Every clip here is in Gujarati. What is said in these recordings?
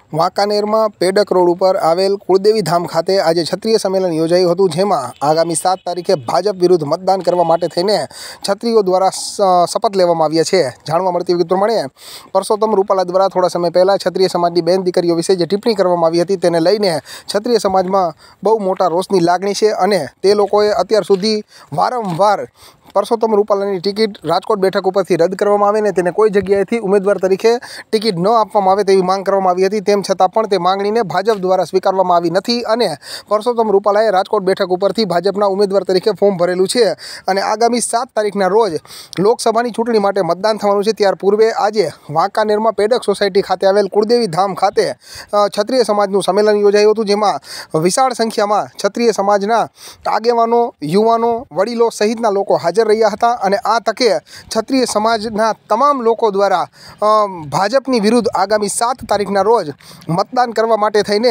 વાંકાનેરમાં પેડક રોડ ઉપર આવેલ કુળદેવી ધામ ખાતે આજે ક્ષત્રિય સંમેલન યોજાયું હતું, જેમાં આગામી 7 તારીખે ભાજપ વિરુદ્ધ મતદાન કરવા માટે થઈને ક્ષત્રિયો દ્વારા શપથ લેવામાં આવ્યા છે। જાણવા મળતી વિગત પ્રમાણે પરસોત્તમ રૂપાલા દ્વારા થોડા સમય પહેલાં ક્ષત્રિય સમાજની બેન દીકરીઓ વિશે જે ટિપ્પણી કરવામાં આવી હતી તેને લઈને ક્ષત્રિય સમાજમાં બહુ મોટા રોષની લાગણી છે અને તે લોકોએ અત્યાર સુધી વારંવાર પરસોત્તમ રૂપાલાની ટિકિટ રાજકોટ બેઠક ઉપરથી રદ કરવામાં આવે ને તેને કોઈ જગ્યાએથી ઉમેદવાર તરીકે ટિકિટ ન આપવામાં આવે તેવી માંગ કરવામાં આવી હતી। તેમ છતાં પણ તે માંગણીને ભાજપ દ્વારા સ્વીકારવામાં આવી નથી અને પરસોત્તમ રૂપાલાએ રાજકોટ બેઠક ઉપરથી ભાજપના ઉમેદવાર તરીકે ફોર્મ ભરેલું છે અને આગામી 7 તારીખના રોજ લોકસભાની ચૂંટણી માટે મતદાન થવાનું છે। ત્યાર પૂર્વે આજે વાંકાનેરમાં પેડક સોસાયટી ખાતે આવેલ કુળદેવી ધામ ખાતે ક્ષત્રિય સમાજનું સંમેલન યોજાયું હતું, જેમાં વિશાળ સંખ્યામાં ક્ષત્રિય સમાજના આગેવાનો, યુવાનો, વડીલો સહિતના લોકો હાજર રહ્યા હતા અને આ તકે ક્ષત્રિય સમાજના તમામ લોકો દ્વારા ભાજપની વિરુદ્ધ આગામી 7 તારીખના રોજ મતદાન કરવા માટે થઈને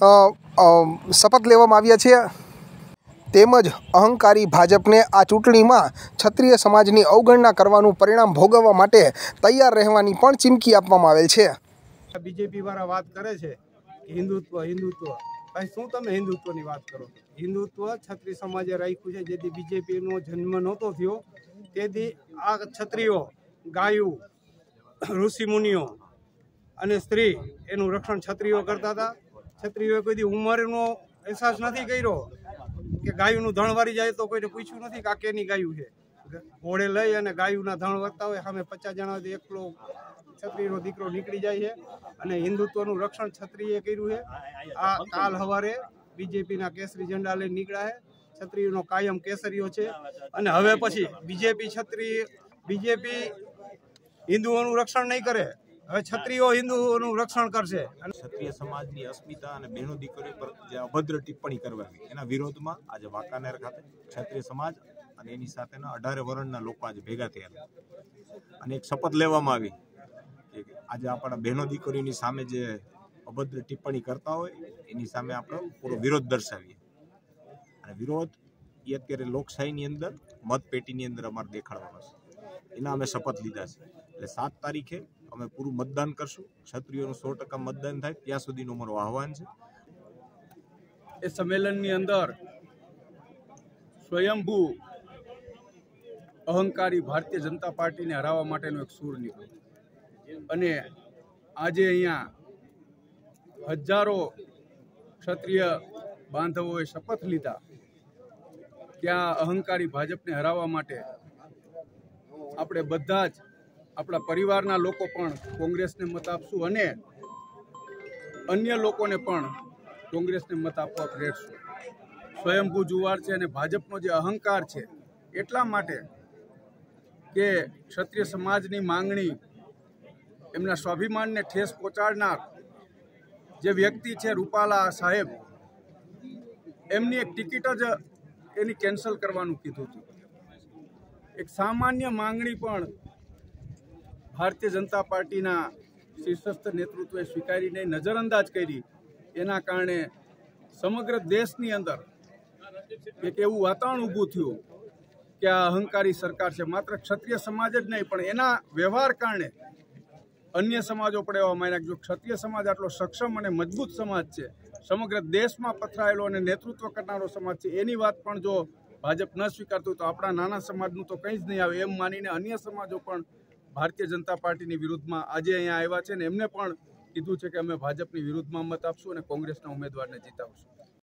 શપથ લેવામાં આવ્યા છે। તેમજ અહંકારી ભાજપને આ ચૂંટણીમાં ક્ષત્રિય સમાજની અવગણના કરવાનું પરિણામ ભોગવવા માટે તૈયાર રહેવાની પણ ચીમકી આપવામાં આવેલ છે। બીજેપી વાળા વાત કરે છે હિન્દુત્વ ભાઈ શું તમે હિન્દુત્વની વાત કરો? હિન્દુત્વ ક્ષત્રિય સમાજે રાખ્યું છે। જેથી બીજેપીનો જન્મ નહોતો થયો તેથી આ ક્ષત્રિયો, ગાયું, ઋષિમુનિઓ અને સ્ત્રી એનું રક્ષણ ક્ષત્રિયો કરતા હતા। ક્ષત્રિયોએ કોઈ ઉંમરનો અહેસાસ નથી કર્યો કે ગાયુંનું ધણ વારી જાય તો કોઈને પૂછ્યું નથી કે આ કેની ગાયું છે। ઘોડે લઈ અને ગાયુંના ધણ વધતા હોય સામે 50 જણાથી એકલો ક્ષત્રિયનો દીકરો નીકળી જાય છે અને હિન્દુત્વનું રક્ષણ ક્ષત્રિયએ કર્યું છે। આ કાલ સવારે બીજેપીના કેસરી ઝંડા લઈને નીકળ્યા છે। ક્ષત્રિયનો કાયમ કેસરીઓ છે અને હવે પછી બીજેપી હિન્દુઓનું રક્ષણ નહીં કરે, હવે ક્ષત્રિયો હિન્દુઓનું રક્ષણ કરશે। ક્ષત્રિય સમાજની અસ્મિતા અને બહેનો દીકરીઓ પર જે અભદ્ર ટિપ્પણી કરવાની એના વિરોધમાં આજે વાંકાનેર ખાતે ક્ષત્રિય સમાજ અને એની સાથેના 18 વર્ણના લોકો આજે ભેગા થયા અને એક શપથ લેવામાં આવી કે આજે આપણા બહેનો દીકરીઓની સામે જે અભદ્ર ટિપ્પણી કરતા હોય એની સામે આપણે પૂરો વિરોધ દર્શાવીએ અને વિરોધ એ અત્યારે લોકશાહીની અંદર મતપેટીની અંદર અમારે દેખાડવાનો છે। એના અમે શપથ લીધા છે એટલે 7 તારીખે અમે પૂરું મતદાન કરશું। ક્ષત્રિયોનું 100% મતદાન થાય ત્યાં સુધીનું અમારું આહવાન છે। એ સંમેલનની અંદર સ્વયંભૂ અહંકારી ભારતીય જનતા પાર્ટીને હરાવવા માટેનો એક સૂર નીકળ્યો અને આજે અહીંયા હજારો ક્ષત્રિય બાંધવોએ શપથ લીધા કે આ અહંકારી ભાજપને હરાવવા માટે આપણે બધા જ આપણા પરિવારના લોકો પણ કોંગ્રેસને મત આપશું અને અન્ય લોકોને પણ કોંગ્રેસને મત આપવા પ્રેરશું। સ્વયંભૂ જુવાર છે અને ભાજપનો જે અહંકાર છે એટલા માટે કે ક્ષત્રિય સમાજની માંગણી, એમના સ્વાભિમાનને ઠેસ પહોંચાડનાર જે વ્યક્તિ છે રૂપાલા સાહેબ, એમની એક ટિકિટ જ એની કેન્સલ કરવાનું કીધું હતું। એક સામાન્ય માંગણી પણ ભારતીય જનતા પાર્ટીના શીર્ષસ્થ નેતૃત્વએ સ્વીકારીને નજરઅંદાજ કરી। એના કારણે સમગ્ર દેશની અંદર એક એવું વાતાવરણ ઊભું થયું કે આ અહંકારી સરકાર છે માત્ર ક્ષત્રિય સમાજ જ નહીં પણ એના વ્યવહાર કારણે અન્ય સમાજો પણ એવા માન્યા કે જો ક્ષત્રિય સમાજ આટલો સક્ષમ અને મજબૂત સમાજ છે, સમગ્ર દેશમાં પથરાયેલો અને નેતૃત્વ કરનારો સમાજ છે, એની વાત પણ જો ભાજપ ન સ્વીકારતું તો આપણા નાના સમાજનું તો કંઈ જ નહીં આવે એમ માનીને અન્ય સમાજો પણ ભારતીય જનતા પાર્ટીની વિરુદ્ધમાં આજે અહીંયા આવ્યા છે અને એમને પણ કીધું છે કે અમે ભાજપની વિરુદ્ધમાં મત આપશું અને કોંગ્રેસના ઉમેદવારને જીતાવશું।